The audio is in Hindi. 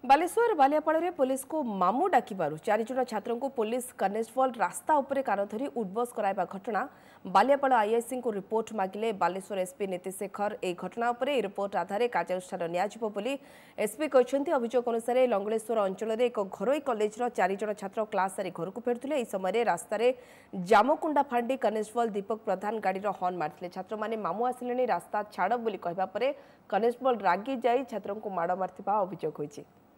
बालेश्वर बालियापाड़ पुलिस को मामू डाकिबारु 4 जन छात्रों को पुलिस कनेस्टेबल रास्ता उपरे कार धरी उठबस कराइबा घटना बालियापाड़ आईआईसी को रिपोर्ट मागिले बालेश्वर एसपी नीति शेखर ए घटना उपरे रिपोर्ट आधार कार्यानुष्ठान नियाजिबो बोली एसपी कहते अभियोग अनुसार लंगलेश्वर अंचल एक घरोई कॉलेजर 4 जन छात्र क्लास सारी घर को फेरुले यह समय रास्तार जामकुंडा फांडी कनेस्टेबल दीपक प्रधान गाड़ी हॉर्न मारते छात्र मैंने मामू आसिले रास्ता छाड़ बोली कहवा कनेस्टेबल रागी जाई छात्रों को माड़ मारथिबा अभियोग होइछि।